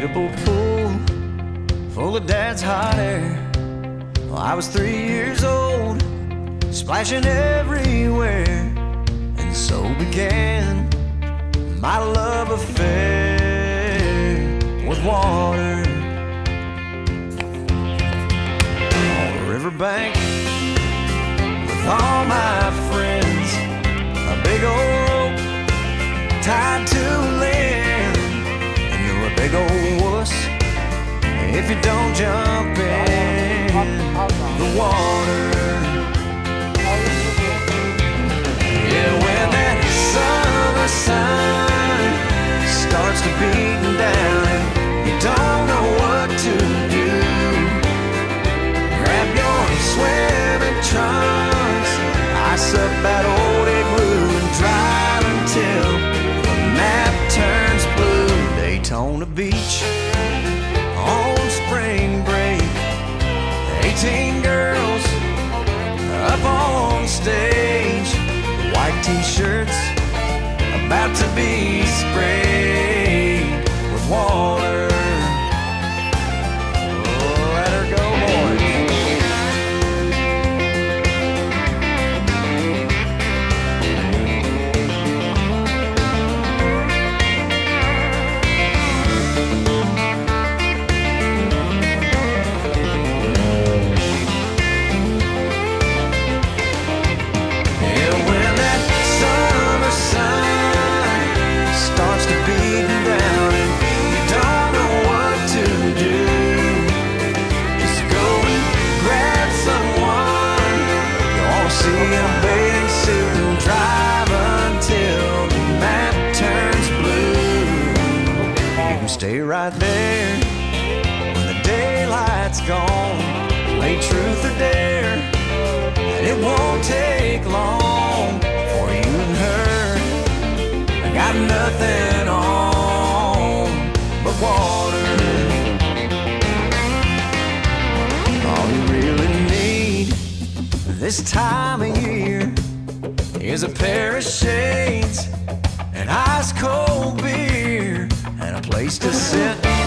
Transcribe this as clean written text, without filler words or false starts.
Whirlpool pool full of Dad's hot air. Well, I was 3 years old, splashing everywhere, and so began my love affair with water. On the riverbank with all my friends, a big old rope tied to land, and you're a big old wuss if you don't jump in the water. Yeah, when that summer sun starts to beat down and you don't know what to do, grab your swimming trunks, ice up that old igloo, and drive until the map turns blue. Daytona Beach on spring break, 18 girls up on stage, white t-shirts about to be sprayed with water. Oh, let her go, boys. Stay right there when the daylight's gone. Play truth or dare, and it won't take long for you and her. I got nothing on but water. All you really need this time of year is a pair of shades, an ice cold beer, and a place to sit